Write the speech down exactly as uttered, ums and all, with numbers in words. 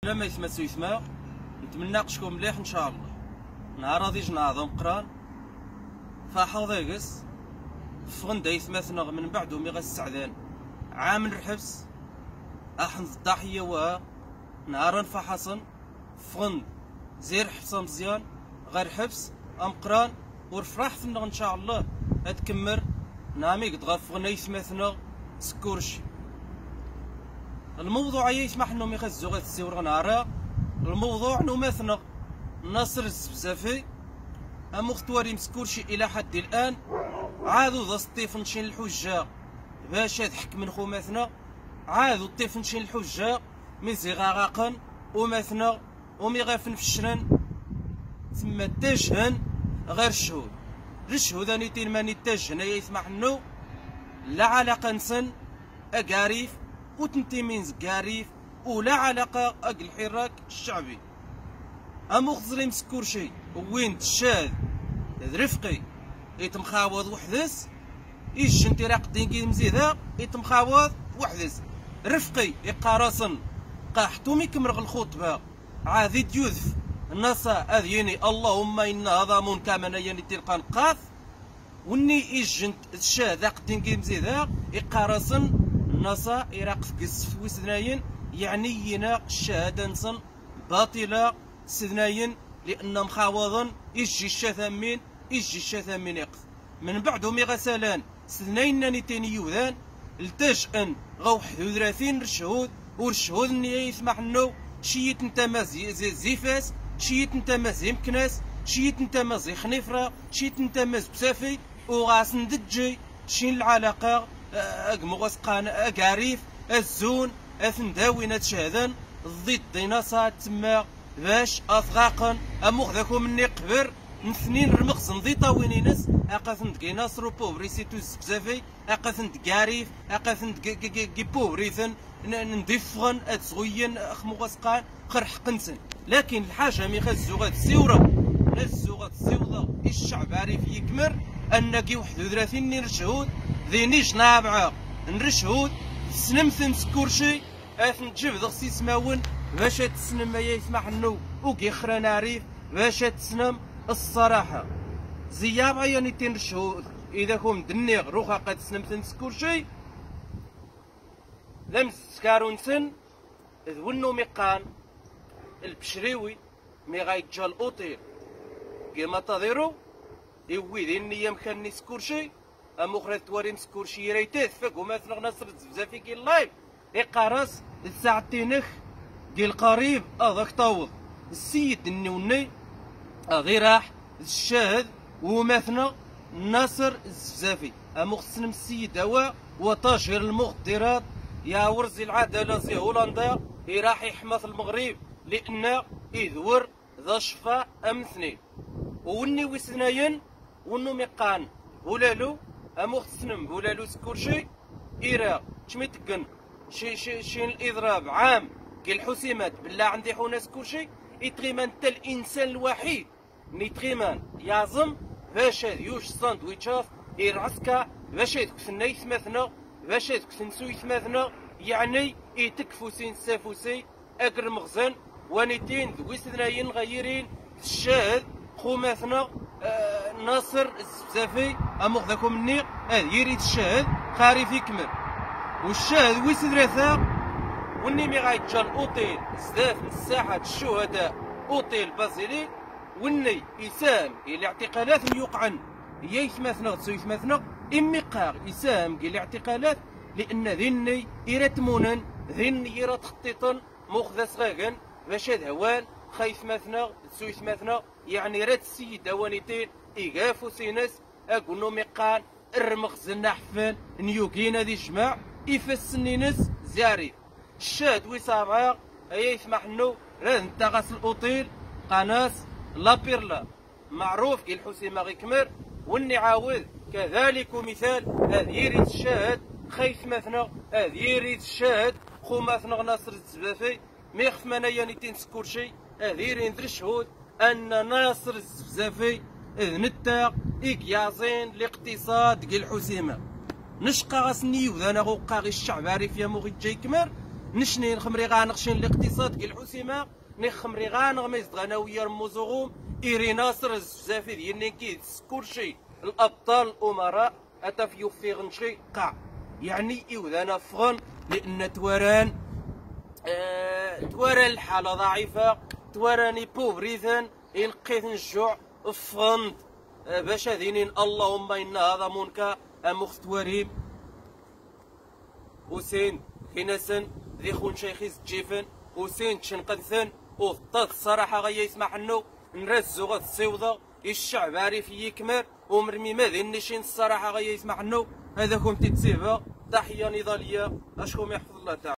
لما يثما يثما نتمنى قشكم مليح ان شاء الله. نهار غادي يجي نعظم قران فاحوض يقص فغندا يثمثنا من بعدو مي غسعدان عام الحبس احن الضحيه و نهار فحصن فغند زير حصه مزيان غير حبس ام قران ورفراح ثنا ان شاء الله اتكمر نامي قد غفغنا يثمثنا سكورشي. الموضوع يسمح انهم يخزوا غير السيور نهارا. الموضوع انه مثلا ناصر الزفزافي ام اختواري مسكورشي الى حد الان عادوا ذا ستيفنشين الحجه باش يضحك من خوماتنا عادوا ستيفنشين الحجه ميزي غاقن ومثنا ومي غافن في الشرن تما تاجهن غير الشهود الشهود انيتين ماني تاجهن يسمح انه لا علاقه نسن اقاريف وتنتيمين قاريف ولا علاقه اق الحراك الشعبي. امو خزري مسكور شي وين تشاد رفقي يتمخاوض وحدس يجي انت راقدين كي مزيدا يتمخاوض وحدس رفقي يقارصن قاحتومي كمرغ الخطبه عادي ديوذف النصا اذيني اللهم ان هذا من كامن يعني تلقى نقاث وني يجي الشاد راقدين كي مزيدا يقارصن النصا يراقف قصف وسدناين يعني ينا الشهاده نصن باطله سدناين لان مخاوضا يجي الشثامين يجي الشثامين يقف من بعدهم غسلان سدناين ناني تاني يوذان التجأن غو حدو ثلاثين الشهود والشهود اني يسمح انه شيت نتا زي زيفاس شيت نتا زي مكناس شيت نتا زي خنيفره شيت نتا بسافي وغاس ندجي شين العلاقه اقمغوس قان اقاريف الزون اثنداوين تشهدن ضد ديناصات تما باش اثغاقن اموخ ذاكو مني قبر نثنين رمغزن ضي طاوينينس اقاثن كي ناصرو بوبريسيتو زبزافي اقاثن كاريف اقاثن كي بوبريثن ندفغن اتزغين اخمغوس قان خرح قنسن. لكن الحاجه مي خزو غاد السيوره نزو غاد السيوره الشعب عارف يكمر ان كي واحد وثلاثين نير شهود ذينيش نابعه نرشهود سنمثن سكورشي اثن تجيب ذغسي سماون باش تسنم ما يسمح انه وكي خرا نعرف باش تسنم الصراحه زياب عياني تنرشهود اذا كوم دنيغ روخا قد سنمثن سكورشي لم سكارونسن ذونو ميقان البشريوي مي غايتجا الاوتيل كيما تظهروا يوي ذي النية مخاني سكورشي امو خرا تواري مسكورشي ريتاث فاكو مثلا نصر زبزافي كي اللايف يقارص الساعتينخ كي القريب اضاك طاوض السيد النوني اغي راح الشاهد ومثنى ناصر الزبزافي امو خصنا السيد هو وتشهير المخدرات يا ورزي العداله زي هولندا راح يحمى في المغرب لان يذور ذا شفاء امثني وني وسناين ونو ميقان ولالو امو خصنم ولالو سكورشي إيرا شميتكن شي شي شي الاضراب عام كي الحسيمات بالله عندي حوناس كلشي يتغيمان تا الانسان الوحيد نيتغيمان يعظم باش يوش ساندويتشات يرعسكا باش يتكسن يثمثنا باش يتكسن سو يثمثنا يعني يتكفو سين سافوسي اكر مخزن ونيتين ذوي سدناين غيرين الشاهد خوماثنا آه ناصر الزبزافي امو خذاكم مني هذا يريد الشاهد خارف يكمل والشاهد ويس ثلاثة وني مي غايتجا الاوتيل زداف من ساحة الشهداء اوتيل بازيليك وني يساهم الى اعتقالات يوقعن يا يثمثنا غتسو يثمثنا امي قاغ يساهم الى اعتقالات لان ذني يرتمونن ذني يرا تخطيطن مخذا صغاقن باش هذا هوان خايف مثنا تسو يثمثنا يعني رات السيد اوانيتين إيقافو سيناس أقولو ميقان الرمغز النحفان نيوكينا دي جماع إفسنينس زياري الشاد ويسامعا أي يسمح انو راه نتا غاس الأوتيل قناص لابيرلا معروف كي الحسيمة غيكمر وني عاود كذلك مثال هذا يريد الشاهد خايف مثنا هذا يريد الشاهد خو مثنا ناصر الزبافي ميخف منايا نيتين سكور شي هذا يريد الشهود أن ناصر الزبزافي إذ نتا إكيازين الاقتصاد كي الحسيمة نشقى غاسني وذانا غوقا غي الشعب عارف يا موغي جاي كمر نشني خمري غانقشين الاقتصاد كي الحسيمه ني خمري غانغ ما يزغناويا رموزوغوم إيري ناصر الزافي ديالنا كيدس كلشي الابطال الامراء اتا في يوفي غنشي قاع يعني إوذانا فغن لان تواران آه تواران الحاله ضعيفه تواراني بوفريثن يلقيت الجوع فغند آه باش هذينين اللهم ان هذا منكا مختوريم وسين كيناسن ذي خون شيخيز تجيفن وسين تشنقدثن وضطات الصراحه غيا يسمح انه نرزو غاد الصيوضه الشعب عارف يكمر ومرمي ماذي نشين الصراحه غيا يسمح انه هذا كنت تسيبها تحيه نضاليه اشكم يحفظ الله تعالى.